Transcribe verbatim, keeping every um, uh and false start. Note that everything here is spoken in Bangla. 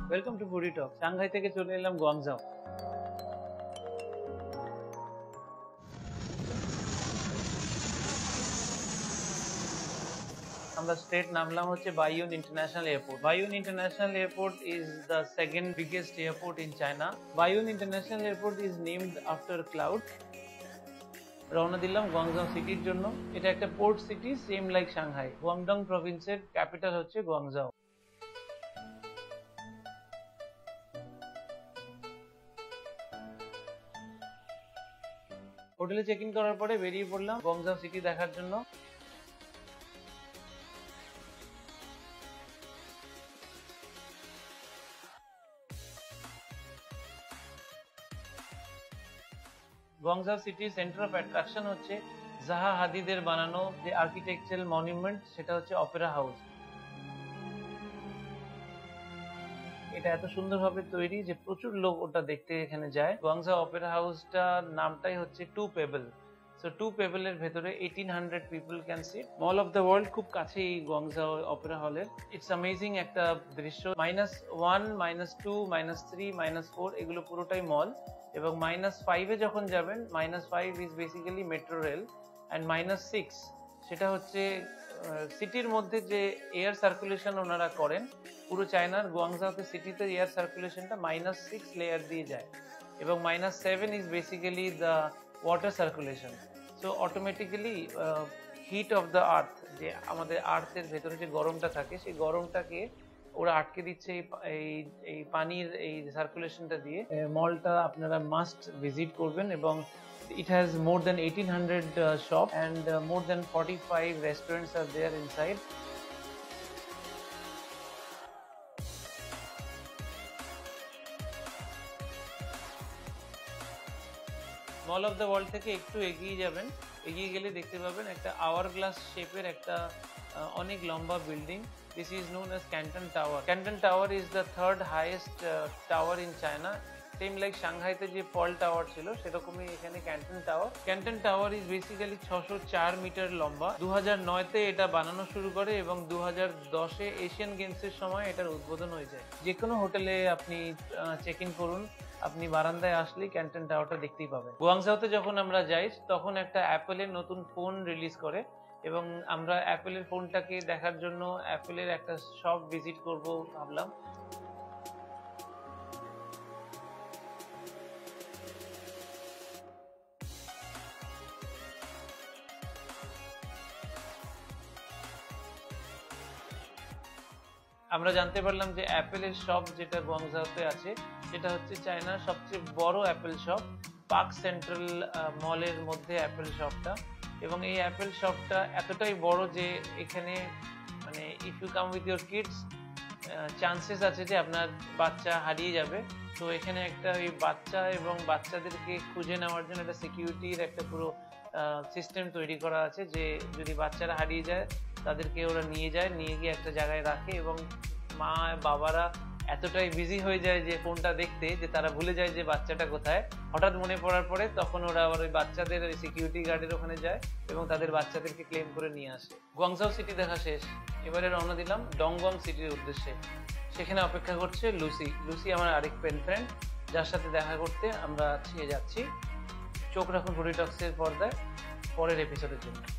Welcome to foodie talk. Shanghai থেকে চলে এলাম গুয়াংজাও। আমরা স্ট্রেট নামলাম হচ্ছে Baiyun international airport. Baiyun international airport is the second biggest airport in China. Baiyun international airport is named after cloud. রওনা দিলাম গুয়াংজাও সিটির জন্য। এটা একটা port city, same like Shanghai. Guangdong প্রভিন্সের ক্যাপিটাল হচ্ছে গুয়াংজাও। হোটেলে চেক ইন করার পরে বেরিয়ে পড়লাম গুয়াংজাও সিটি দেখার জন্য। গুয়াংজাও সিটির সেন্টার অফ অ্যাট্রাকশন হচ্ছে জাহা হাদিদের বানানো যে আর্কিটেকচারাল মনুমেন্ট, সেটা হচ্ছে অপেরা হাউস। এটা এত সুন্দরভাবে তৈরি যে প্রচুর লোক ওটা দেখতে এখানে যায়। গুয়াংজাও অপেরা হাউসটা নামটাই হচ্ছে টু পেবল। সো টু পেবলের ভেতরে eighteen hundred people can sit. Mall of the world খুব কাছেই গুয়াংজাও অপেরা হলের। ইটস অ্যামেজিং একটা দৃশ্য। Minus one, minus two, minus three, minus four এগুলো পুরোটাই মল। এবং মাইনাস ফাইভে যখন যাবেন, minus five is basically metro rail, and minus six সেটা হচ্ছে সিটির মধ্যে যে এয়ার সার্কুলেশন ওনারা করেন। পুরো চায়নার গুয়াংজাওতে সিটিতে এয়ার সার্কুলেশনটা মাইনাস সিক্স লেয়ার দিয়ে যায়। এবং minus seven is basically the water circulation. So automatically heat of the earth, যে আমাদের আর্থের ভেতরে যে গরমটা থাকে, সেই গরমটাকে ওরা আটকে দিচ্ছে এই এই পানির এই সার্কুলেশনটা দিয়ে। মলটা আপনারা মাস্ট ভিজিট করবেন। এবং it has more than eighteen hundred uh, shops and uh, more than forty-five restaurants are there inside. Mall of the world থেকে একটু এগিয়ে যাবেন, এগিয়ে গেলে দেখতে পাবেন একটা আওয়ার গ্লাস শেপের একটা অনেক লম্বা building. This is known as Canton tower. Canton tower is the third highest tower in China. Same like সাংহাইতে যে পল টাওয়ার ছিল, সেরকমই এখানে Canton tower. Canton tower is basically ছশো চার মিটার লম্বা। দু হাজার নয়তে এটা বানানো শুরু করে এবং দু হাজার দশে এশিয়ান গেমসের সময় এটার উদ্বোধন হয়ে যায়। যে কোনো হোটেলে আপনি চেক ইন করুন, আপনি বারান্দায় আসলেই ক্যান্টন টাওয়ারটা দেখতেই পাবেন। গুয়াংজাওতে যখন আমরা যাই, তখন একটা অ্যাপেলের নতুন ফোন রিলিজ করে এবং আমরা অ্যাপেলের ফোনটাকে দেখার জন্য অ্যাপেলের একটা শপ ভিজিট করব ভাবলাম। আমরা জানতে পারলাম যে অ্যাপেলের শপ যেটা গুয়াংজাওতে আছে, সেটা হচ্ছে চায়নার সবচেয়ে বড় অ্যাপেল শপ। পার্ক সেন্ট্রাল মলের মধ্যে অ্যাপেল শপটা। এবং এই অ্যাপেল শপটা এতটাই বড় যে এখানে মানে if you come with your kids, chances আছে যে আপনার বাচ্চা হারিয়ে যাবে। তো এখানে একটা ওই বাচ্চা এবং বাচ্চাদেরকে খুঁজে নেওয়ার জন্য একটা সিকিউরিটির একটা পুরো সিস্টেম তৈরি করা আছে, যে যদি বাচ্চারা হারিয়ে যায় তাদেরকে ওরা নিয়ে যায়, নিয়ে গিয়ে একটা জায়গায় রাখে। এবং মা বাবারা এতটাই বিজি হয়ে যায় যে ফোনটা দেখতে, যে তারা ভুলে যায় যে বাচ্চাটা কোথায়। হঠাৎ মনে পড়ার পরে তখন ওরা আবার ওই বাচ্চাদের ওই সিকিউরিটি গার্ডের ওখানে যায় এবং তাদের বাচ্চাদেরকে ক্লেম করে নিয়ে আসে। গুয়াংজাও সিটি দেখা শেষ, এবারে রওনা দিলাম ডংগং সিটির উদ্দেশ্যে। সেখানে অপেক্ষা করছে লুসি। লুসি আমার আরেক পেন ফ্রেন্ড, যার সাথে দেখা করতে আমরা যাচ্ছি। চোখ রাখুন ফুডি টক্সের পর্দায় পরের এপিসোডের জন্য।